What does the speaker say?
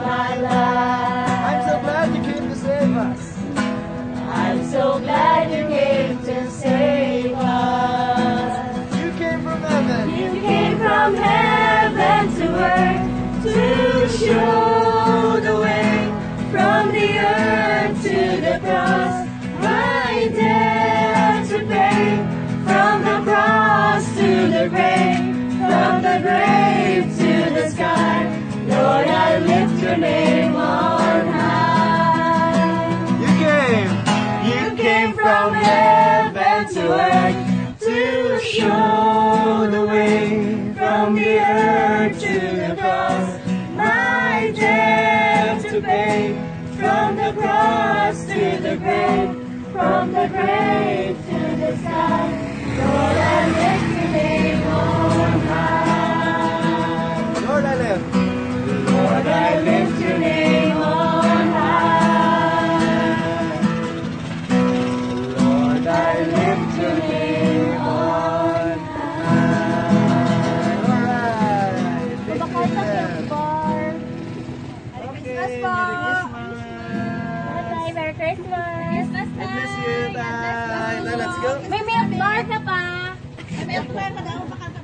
my life. I'm so glad you came to save us. I'm so glad you came to save us. You came from heaven. You came from heaven to earth to show the way from the earth to the cross. My debt to pay, from the cross to the grave, from the grave to the sky. Lord, I lift your name on high. You Came from heaven to earth to show the way from the earth to the cross. My debt to pay, from the cross to the grave, from the grave to the sky. Lord, I lift your name on high. Lord, I live. Lord, I lift your name on high. Lord, I lift your name on high. Alright. Thank you, Bakit Eden. bar? Okay, po. Merry Merry Christmas! Christmas. God bless you, Tay. Let's go. May milk bar ka pa! May ako pa daw, baka